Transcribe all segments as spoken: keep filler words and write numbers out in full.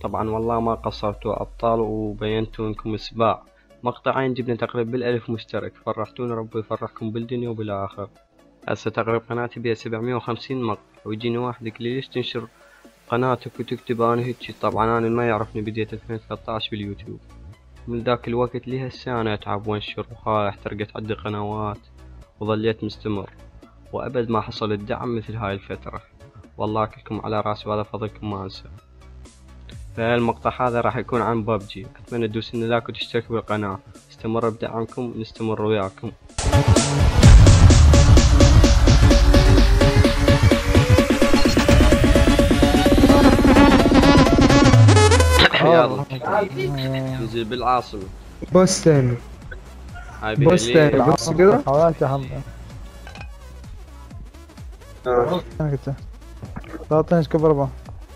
طبعا والله ما قصرتوا أبطال وبينتوا إنكم سباع. مقطعين جبنا تقريبا بالألف مشترك، فرحتونا ربي يفرحكم بالدنيا وبالآخر. هسه تقريبا قناتي بيها سبعمية وخمسين مقطع، ويجيني واحد يقول لي ليش تنشر قناتك وتكتب أنا هيجي. طبعا أنا ما يعرفني بديت ألفين وثلاثطعش باليوتيوب، من ذاك الوقت لهسه أنا أتعب وأنشر وهاي احترقت عندي قنوات وظليت مستمر، وأبد ما حصل الدعم مثل هاي الفترة. والله كلكم على راسي وهذا فضلكم ما أنسى. فالمقطع هذا راح يكون عن ببجي، أتمنى تدوسون لايك وتشتركوا بالقناة. استمر بدعمكم نستمر وياكم. يلا نزل بالعاصمة بوستن هاي بوستن بس كذا. حاولت هم انا قلت تعطيني سكوب اربعة.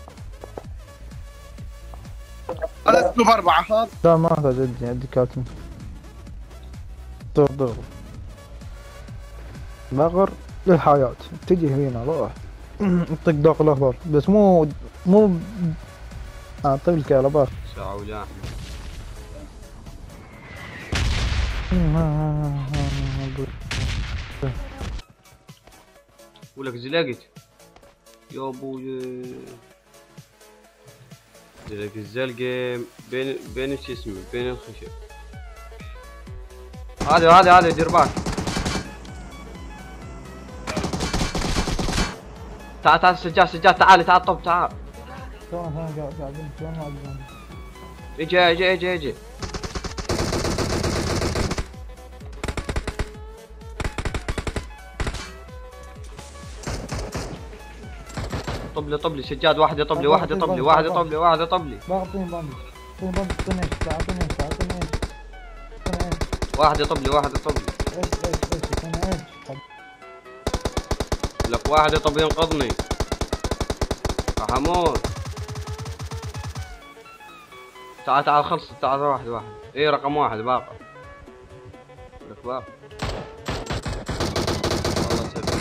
انا سكوب اربعة هذا. لا ما احتاج ادي ادي كاتم. ضغط ضغط بغر للحياة تجي هنا روح طق داخل الاخضر بس مو مو اعطي الكهرباء ساعة ولا ولك زلقت يا ابوي. زلق الزلقة بين بين شو اسمه بين الخشب. هذا هذا هذا دير بالك. تعال تعال سجاد سجاد تعال تعال طب تعال. شلون انا قاعد قاعدين شلون قاعدين. اجي اجي اجي اجي. طب لي طب لي سجاد، واحد يطب لي واحد يطب لي واحد يطب لي واحد يطب لي. اعطيني بامب اعطيني بامب اعطيني ايش اعطيني ايش اعطيني ايش اعطيني ايش. واحد يطب لي واحد يطب لي. ايش ايش ايش اعطيني ايش. لك واحد يطب ينقذني. راح اموت. تعال تعال خلص تعال واحد واحد. ايه رقم واحد باقي. لك باقي. والله سبب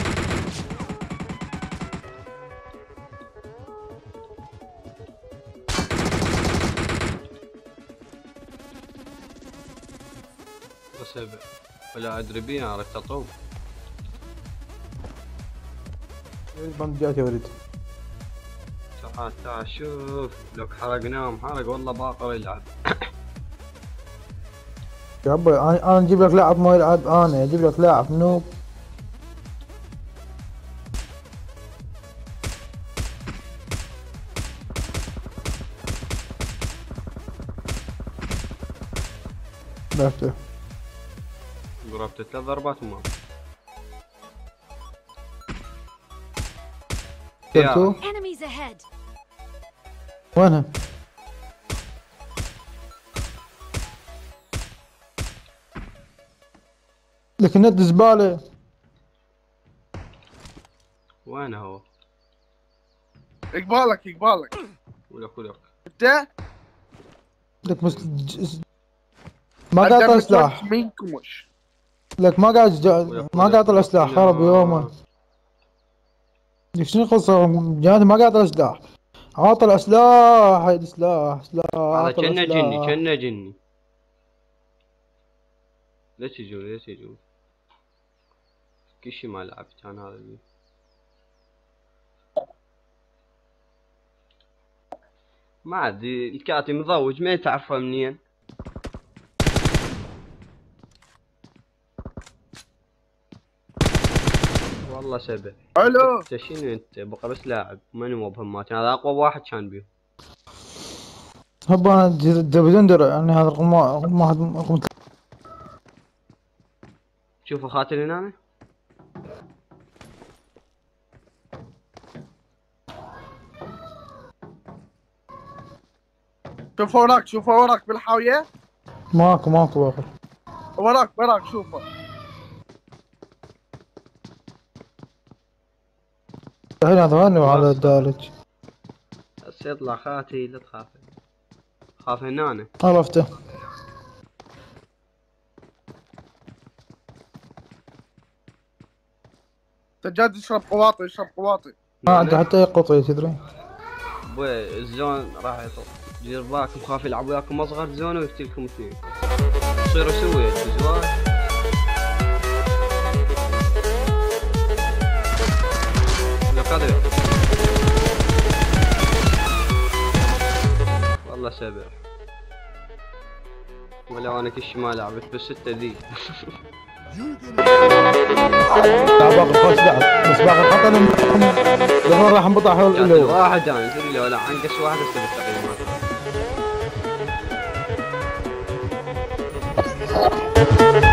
سبب ولا ادري بينا عرفت اطوف. البامب جات يا ولد. تعال تعال شوف لك حرقناهم حرق والله باقر يلعب. يا ابوي انا انا اجيب لك لاعب ما يلعب، انا اجيب لك لاعب نوب. ضربته ضربت ثلاث ضربات وما شفتوا؟ Enemies ahead. وينها؟ لك ند زبالة. وين هو؟ يقبالك يقبالك. ولك ولك انت؟ لك مس ج- ما قاطع سلاح. منكم وش؟ لك ما قاعد ما قاطع سلاح خرب يومه. لك شنو القصة؟ جاني ما قاطع سلاح. عاطل سلاح هيد سلاح سلاح هذا عاطل كنا جني سلاح. كنا جني. ليش يجون ليش يجون؟ كل شي ما لعبت كان هذا اللي. ما ادري الكاتي مضوج ما تعرفه منين. والله سبع. الو انت شنو انت بقى بس لاعب ماني مو بهمات، هذا اقوى واحد كان بيه. هبا انا ديفيجن درع يعني هذا رقم رقم واحد رقم. شوفوا خاطر هنا شوف وراك شوف وراك بالحاوية. ماكو ماكو باخر. وراك وراك شوفه. هنا ثواني على الدارج. بس يطلع خاتي لا تخاف. خاف هنا عرفته. سجاد يشرب قواطي يشرب قواطي. ما عنده حتى قطعي تدري. ابوي الزون راح يطول، دير بالكم خاف يلعب وياكم اصغر زون ويقتلكم اثنين، تصيروا سوية زواج. قدر والله سبع، ولو انا كل ما لعبت بس ستة ذي. لا باقي خوش لعب بس باقي الخط انا لما راح انبطح اللي هو واحد انا تدري لو لا عنقص واحد هسه بالتقييمات.